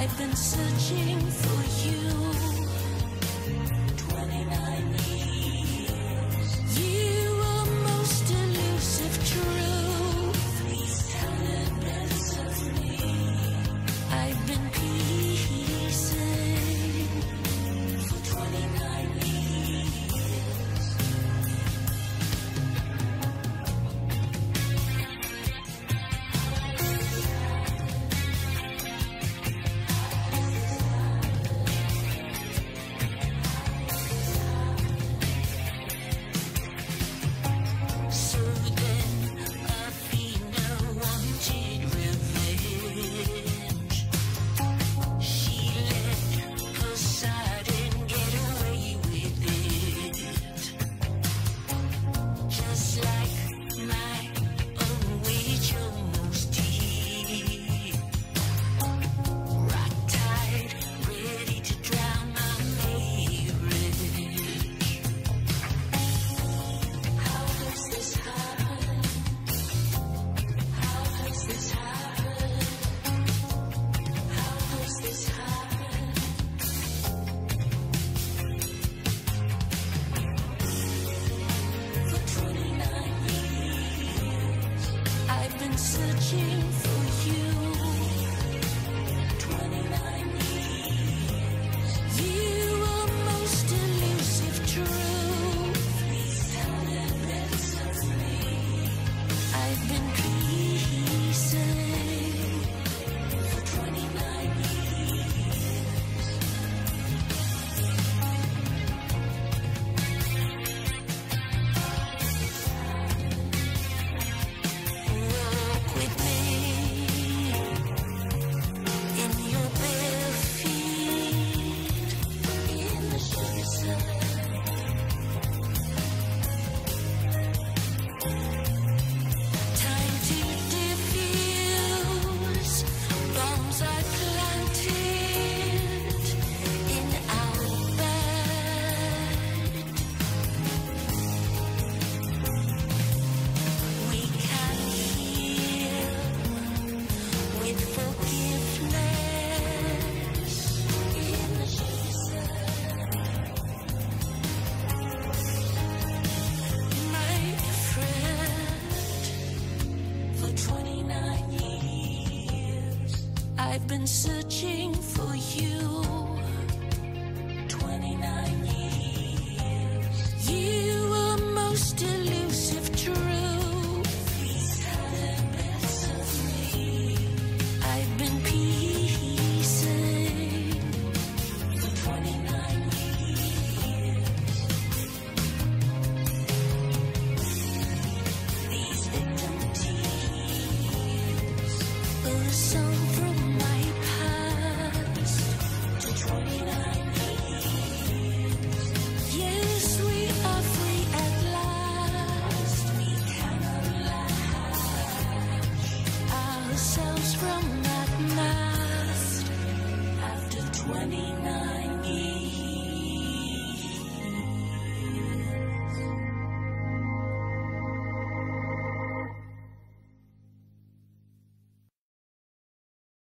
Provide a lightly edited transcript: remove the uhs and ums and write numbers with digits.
I've been searching for you 29 years. You are most elusive truth. Please tell the best of me. I've been piecing for 29 years. So then Athena wanted revenge. She let Poseidon get away with it, just like my own witch almost did. Rock tide, ready to drown my marriage. How does this happen? How does this happen? How does this happen? For 29 years, I've been searching for you 29 years. You are most elusive truth. Please tell the best of me. I've been piecing for 29 years. Walk with me in your bare feet in the sugar sun. Time to diffuse bombs I planted in our bed. We can heal with forgiveness in the sugar sun. My friend, for 29 years, I've been searching for you 29 years. You are most elusive truth. Please tell the best of me. I've been piecing for 29 years. These victim tears are a song from my past to 29 years. Yes, we are free at last. We can unlatch ourselves from that mast after 29 years.